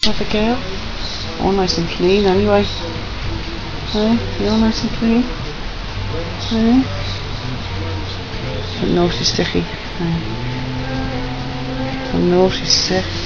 Have a girl. All nice and clean anyway. Hey, feel nice and clean. Hey. Her nose is sticky. Hey. Her nose is sick.